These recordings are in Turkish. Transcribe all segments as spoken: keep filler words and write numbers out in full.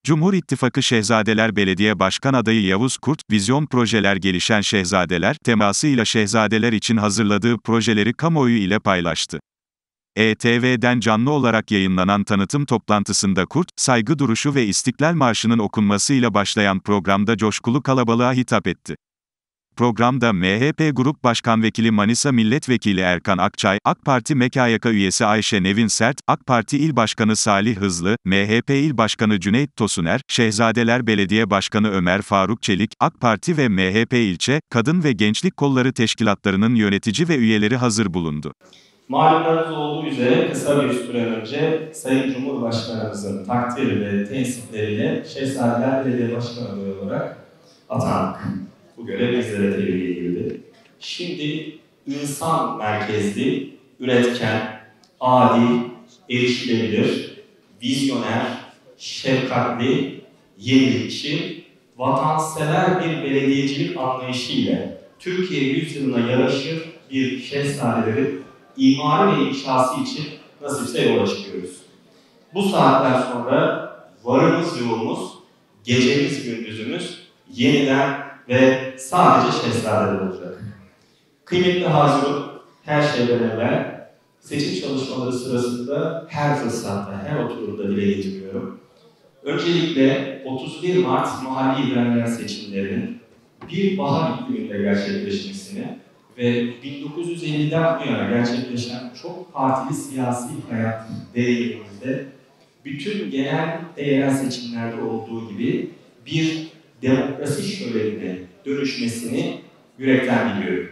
Cumhur İttifakı Şehzadeler Belediye Başkan adayı Yavuz Kurt, Vizyon Projeler Gelişen Şehzadeler, temasıyla şehzadeler için hazırladığı projeleri kamuoyu ile paylaştı. E T V'den canlı olarak yayınlanan tanıtım toplantısında Kurt, saygı duruşu ve İstiklal Marşı'nın okunmasıyla başlayan programda coşkulu kalabalığa hitap etti. Programda M H P Grup Başkan Vekili Manisa Milletvekili Erkan Akçay, AK Parti M K Y K üyesi Ayşe Nevin Sert, AK Parti İl Başkanı Salih Hızlı, M H P İl Başkanı Cüneyt Tosuner, Şehzadeler Belediye Başkanı Ömer Faruk Çelik, AK Parti ve M H P ilçe, kadın ve gençlik kolları teşkilatlarının yönetici ve üyeleri hazır bulundu. Malumunuz olduğu üzere kısa bir süre önce Sayın Cumhurbaşkanımızın takdiri ve tensipleriyle Şehzadeler Belediye Başkanı adayı olarak atandık. Bu görev bizlere tebliğ edildi. Şimdi insan merkezli, üretken, adil, erişilebilir, vizyoner, şefkatli, yenilikçi, vatansever bir belediyecilik anlayışı ile Türkiye yüzyılına yaraşır bir şehzadelerin imari ve inşası için nasipse yola çıkıyoruz. Bu saatten sonra varımız yoğumuz, gecemiz gündüzümüz yeniden ve sadece şehzadeler olacak. Kıymetli hazırım, her şeyden evvel seçim çalışmaları sırasında her fırsatta, her oturumda dile getiriyorum. Öncelikle otuz bir Mart mahalli idareleyen seçimlerinin bir bahar ikliminde gerçekleşmesini ve bin dokuz yüz elliden bu yana gerçekleşen çok partili siyasi hayat değerimizde bütün genel ve yerel seçimlerde olduğu gibi bir demokrasi şölenine dönüşmesini yürekten diliyorum.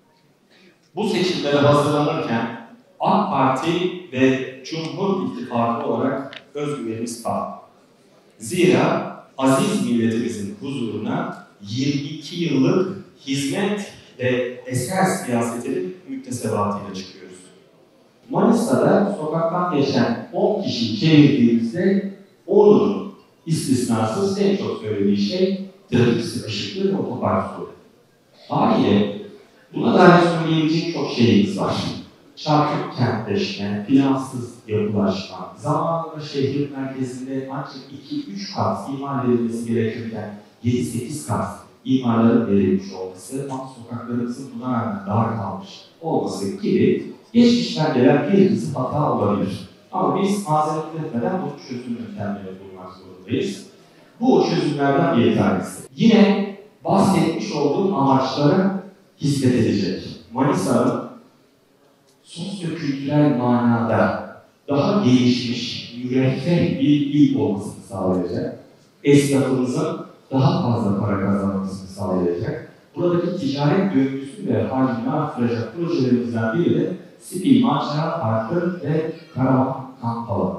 Bu seçimlere hazırlanırken AK Parti ve Cumhur İttifakı olarak özgüvenimiz tam. Zira aziz milletimizin huzuruna yirmi iki yıllık hizmet ve eser siyasetinin müktesebatıyla çıkıyoruz. Manisa'da sokaktan geçen on kişi çevirdiğimizde onun istisnasız en çok söylediği şey trafik sıkışıklığı ve otopark sorunu. Haliyle buna dair söyleyebileceğim çok şeyimiz var. Çarpık kentleşme, plansız yapılaşma, zamanında şehrin merkezinde ancak iki üç kat imar verilmesi gerekirken yedi sekiz kat imarların verilmiş olması, ama sokaklarımızın buna rağmen dar kalmış olması gibi geçmişten gelen bir kısım hata olabilir. Ama biz mazeret etmeden bu çözüm yöntemlerini bulmak zorundayız. Bu çözümlerden bir tanesi. Yine bahsetmiş olduğum amaçlara hizmet edecek. Manisa'nın sosyo-kültürel manada daha gelişmiş, müreffeh bir il olmasını sağlayacak. Esnafımızın daha fazla para kazanmasını sağlayacak. Buradaki ticaret döngüsü ve hacmini artıracak projelerimizden biri de Spi Macera Parkı ve Karavan Kamp Alanı.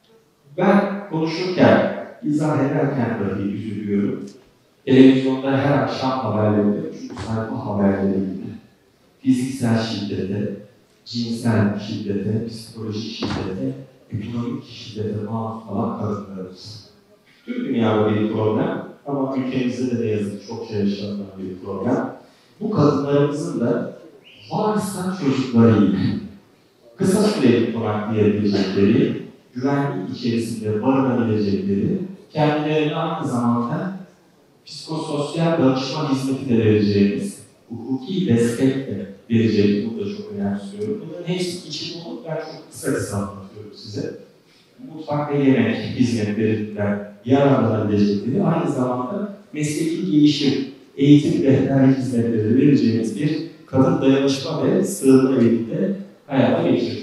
Ben konuşurken, izah ederken dahi üzülüyorum. Televizyonda her akşam haberlerinde, çünkü sayfa haberleri gibi fiziksel şiddete, cinsel şiddete, psikolojik şiddete, ekonomik şiddete maruz kalan kadınlarımız. Tüm dünyada bir problem ama ülkemizde de ne yazık ki çokça yaşanan bir problem. Bu kadınlarımızın da varsa çocuklarıyla kısa süreli konaklayabilecekleri, güvenlik içerisinde barınabilecekleri, kendilerine aynı zamanda psikososyal danışma hizmeti de vereceğimiz, hukuki destek de vereceğimiz, bu da çok önemsiyorum. Bunların hepsi için olur, ben çok kısa kısa anlatıyorum size. Mutfak ve yemek hizmetlerinden yararlanabilecekleri, aynı zamanda mesleki gelişim, eğitim rehberlik hizmetleri vereceğimiz bir kadın dayanışma ve sığınma evinde hayata geçireceğiz.